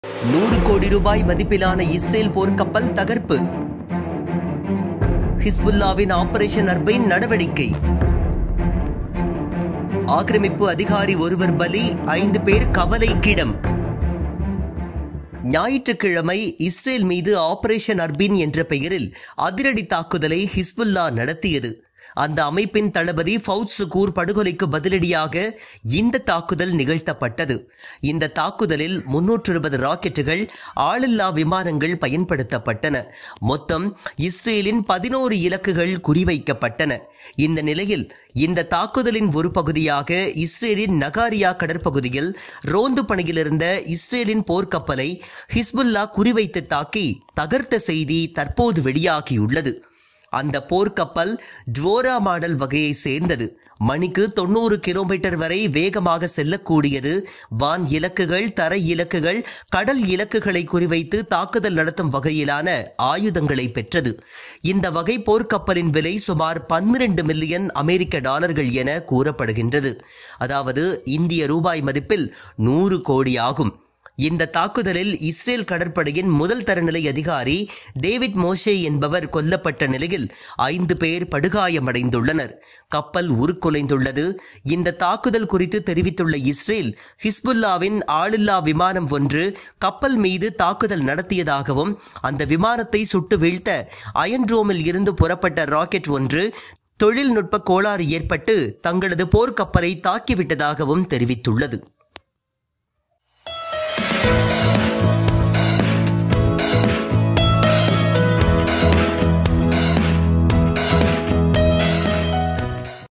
100 கோடி ரூபாய் மதிப்பிலான இஸ்ரேல் போர்க்கப்பல் தகர்ப்பு. ஹிஸ்புல்லாவின் ஆபரேஷன் அர்பைன் நடவடிக்கை. ஆக்கிரமிப்பு அதிகாரி ஒருவர் பலி, 5 பேர் கவலைக்கிடம். ஞாயிற்றுக்கிழமை இஸ்ரேல் மீது ஆபரேஷன் அர்பின் என்ற பெயரில் அதிரடி தாக்குதலை ஹிஸ்புல்லா நடத்தியது. அந்த அமைப்பின் தளபதி ஃபவுத் சுகூர் படுகொலைக்கு பதிலடியாக இந்த தாக்குதல் நிகழ்த்தப்பட்டது. இந்த தாக்குதலில் 320 ராக்கெட்டுகள், ஆளில்லா விமானங்கள் பயன்படுத்தப்பட்டன. மொத்தம் இஸ்ரேலின் 11 இலக்குகள் குறிவைக்கப்பட்டன. இந்த நிலையில் இந்த தாக்குதலின் ஒரு பகுதியாக இஸ்ரேலின் நகாரியா கடற்பகுதியில் ரோந்து பணியில் இருந்த இஸ்ரேலின் போர்க்கப்பலை ஹிஸ்புல்லா குறிவைத்து தாக்கி தகர்த்த செய்தி தற்போது வெளியாகியுள்ளது. அந்த போர்க்கப்பல் ட்வோரா மாடல் வகையை சேர்ந்தது. மணிக்கு 90 கிலோமீட்டர் வரை வேகமாக செல்லக்கூடியது. வான் இலக்குகள், தரை இலக்குகள், கடல் இலக்குகளை குறிவைத்து தாக்குதல் நடத்தும் வகையிலான ஆயுதங்களை பெற்றது. இந்த வகை போர்க்கப்பலின் விலை சுமார் 12 மில்லியன் அமெரிக்க டாலர்கள் என கூறப்படுகின்றது. அதாவது இந்திய ரூபாய் மதிப்பில் 100 கோடி ஆகும். இந்த தாக்குதலில் இஸ்ரேல் கடற்படையின் முதல் தரநிலை அதிகாரி டேவிட் மோஷே என்பவர் கொல்லப்பட்ட நிலையில் 5 பேர் படுகாயமடைந்துள்ளனர். கப்பல் உருக்குலைந்துள்ளது. இந்த தாக்குதல் குறித்து தெரிவித்துள்ள இஸ்ரேல், ஹிஸ்புல்லாவின் ஆளில்லா விமானம் ஒன்று கப்பல் மீது தாக்குதல் நடத்தியதாகவும், அந்த விமானத்தை சுட்டு வீழ்த்த அயன்ட்ரோமில் இருந்து புறப்பட்ட ராக்கெட் ஒன்று தொழில்நுட்ப கோளாறு ஏற்பட்டு தங்களது போர்க்கப்பலை தாக்கிவிட்டதாகவும் தெரிவித்துள்ளது.